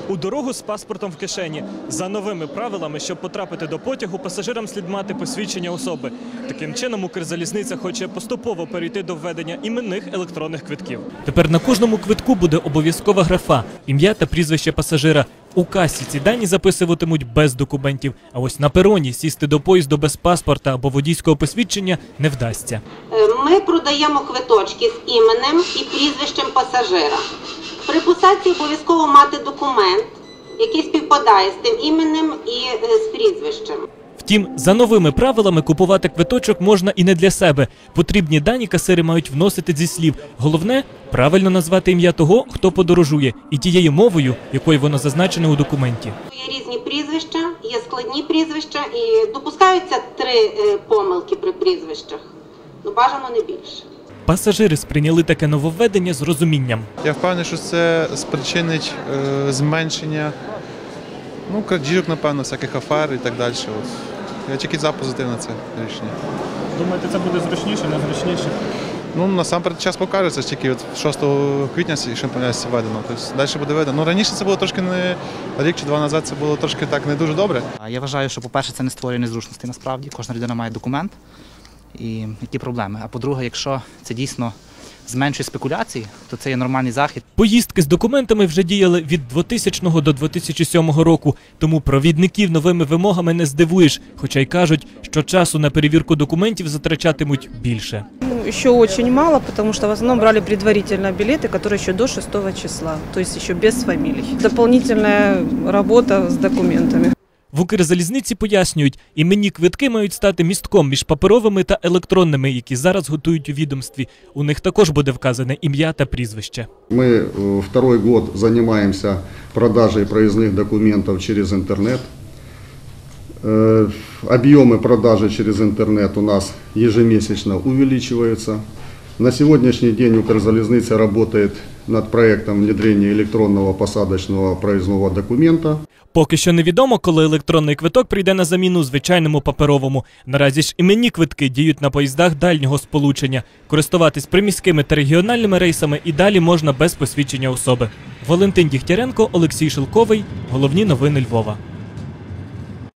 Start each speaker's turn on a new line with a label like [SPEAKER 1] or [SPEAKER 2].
[SPEAKER 1] У дорогу з паспортом в кишені. За новими правилами, щоб потрапити до потягу, пасажирам слід мати посвідчення особи. Таким чином, Укрзалізниця хоче поступово перейти до введення іменних електронних квитків. Тепер на кожному квитку буде обов'язкова графа – ім'я та прізвище пасажира. У касі ці дані записуватимуть без документів, а ось на пероні сісти до поїзду без паспорта або водійського посвідчення не вдасться.
[SPEAKER 2] Ми продаємо квиточки з іменем і прізвищем пасажира. При посадці обов'язково мати документ, який співпадає з тим іменем і з прізвищем.
[SPEAKER 1] Втім, за новими правилами купувати квиточок можна і не для себе. Потрібні дані касири мають вносити зі слів. Головне – правильно назвати ім'я того, хто подорожує, і тією мовою, якою воно зазначене у документі.
[SPEAKER 2] Є різні прізвища, є складні прізвища і допускаються 3 помилки при прізвищах. Бажано не більше.
[SPEAKER 1] Пасажири сприйняли таке нововведення з розумінням.
[SPEAKER 3] Я впевнений, що це спричинить зменшення крадіжок, напевно, всяких афер і так далі. Я тільки за позитивне це рішення.
[SPEAKER 1] Думаєте, це буде зручніше, незручніше?
[SPEAKER 3] Насамперед час покаже, це ж тільки 6 квітня, якщо не помиляюсь, введено. Тобто далі буде видно. Раніше це було трошки не рік чи 2 назад, це було трошки так не дуже добре.
[SPEAKER 4] Я вважаю, що, по-перше, це не створює незручності насправді. Кожна людина має документ. І які проблеми. А по-друге, якщо це дійсно зменшує спекуляції, то це є нормальний захід.
[SPEAKER 1] Поїздки з документами вже діяли від 2000 до 2007 року, тому провідників новими вимогами не здивуєш, хоча й кажуть, що часу на перевірку документів затрачатимуть більше.
[SPEAKER 5] Еще очень мало, потому что в основном брали предварительно билеты, которые еще до 6 числа, то есть еще без фамилий. Дополнительная работа с документами.
[SPEAKER 1] В Укрзалізниці пояснюють, іменні квитки мають стати містком між паперовими та електронними, які зараз готують у відомстві. У них також буде вказане ім'я та прізвище.
[SPEAKER 6] Ми второй год займаємося продажею проїзних документів через інтернет. Объемы продажи через интернет у нас ежемесячно увеличиваются. На сегодняшний день Укрзалізниця работает над проектом внедрения электронного посадочного проездного документа.
[SPEAKER 1] Поки що невідомо, коли електронний квиток прийде на заміну звичайному паперовому. Наразі ж іменні квитки діють на поїздах дальнього сполучення. Користуватись приміськими та регіональними рейсами і далі можна без посвідчення особи. Валентин Дігтяренко, Олексій Шилковий. Головні новини Львова.